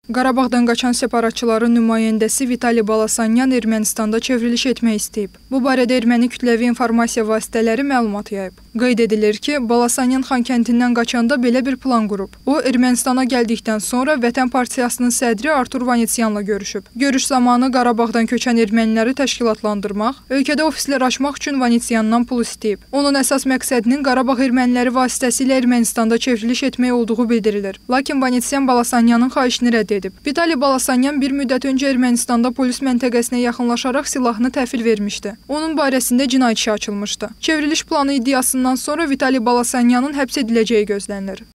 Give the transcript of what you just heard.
Qarabağdan qaçan separatçıların nümayəndəsi Vitali Balasanyan Ermənistanda çevriliş etmək istəyib. Bu barədə erməni kütləvi informasiya vasitələri məlumat yayıb. Qeyd edilir ki, Balasanyan Xankəndindən qaçanda belə bir plan qurub. O, Ermənistana gəldikdən sonra Vətən Partiyasının sədri Artur Vanityanla görüşüb. Görüş zamanı Qarabağdan köçən erməniləri təşkilatlandırmaq, ölkədə ofislər açmaq üçün Vanityandan pul istəyib. Onun əsas məqsədinin Qarabağ erməniləri vasitəsilə Ermənistanda çevriliş etmək olduğu bildirilir. Lakin Vanityan Balasanyanın xahişini rədd edib. Vitali Balasanyan bir müddət öncə Ermənistanda polis məntəqəsinə yaxınlaşaraq silahını təhvil vermişdi. Onun barəsində cinayət işi açılmışdı. Çevriliş planı iddiasından sonra Vitali Balasanyanın həbs ediləcəyi gözlənilir.